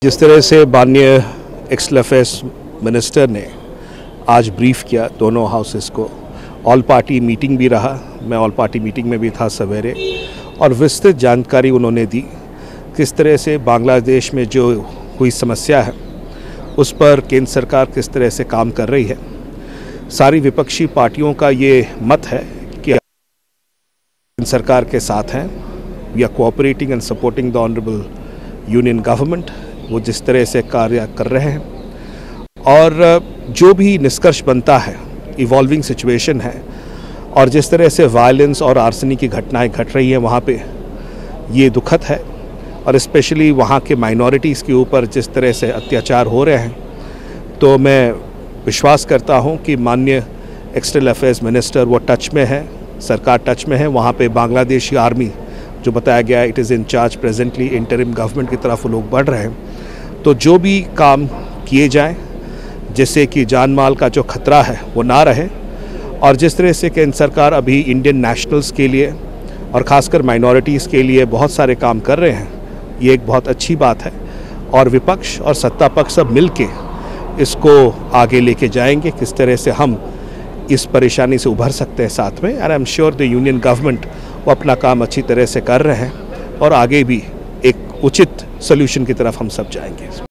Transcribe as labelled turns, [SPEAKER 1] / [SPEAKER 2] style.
[SPEAKER 1] जिस तरह से माननीय एक्सटर्नल अफेयर्स मिनिस्टर ने आज ब्रीफ किया दोनों हाउसेस को, ऑल पार्टी मीटिंग भी रहा, मैं ऑल पार्टी मीटिंग में भी था सवेरे, और विस्तृत जानकारी उन्होंने दी किस तरह से बांग्लादेश में जो हुई समस्या है उस पर केंद्र सरकार किस तरह से काम कर रही है। सारी विपक्षी पार्टियों का ये मत है कि केंद्र सरकार के साथ हैं, we are cooperating and supporting the honourable union government, वो जिस तरह से कार्य कर रहे हैं और जो भी निष्कर्ष बनता है, इवॉल्विंग सिचुएशन है और जिस तरह से वायलेंस और आर्सनी की घटनाएं घट रही हैं वहाँ पे, ये दुखद है और स्पेशली वहाँ के माइनॉरिटीज़ के ऊपर जिस तरह से अत्याचार हो रहे हैं। तो मैं विश्वास करता हूँ कि माननीय एक्सटर्नल अफेयर्स मिनिस्टर वो टच में है, सरकार टच में है। वहाँ पे बांग्लादेशी आर्मी जो बताया गया है, it is in charge presently, interim government की तरफ लोग बढ़ रहे हैं। तो जो भी काम किए जाएं जिससे कि जान माल का जो खतरा है वो ना रहे, और जिस तरह से केंद्र सरकार अभी इंडियन नेशनल्स के लिए और ख़ासकर माइनॉरिटीज़ के लिए बहुत सारे काम कर रहे हैं, ये एक बहुत अच्छी बात है और विपक्ष और सत्ता पक्ष सब मिल के इसको आगे लेके जाएंगे, किस तरह से हम इस परेशानी से उभर सकते हैं साथ में। And I am sure the union government वो अपना काम अच्छी तरह से कर रहे हैं और आगे भी एक उचित सोल्यूशन की तरफ हम सब जाएंगे।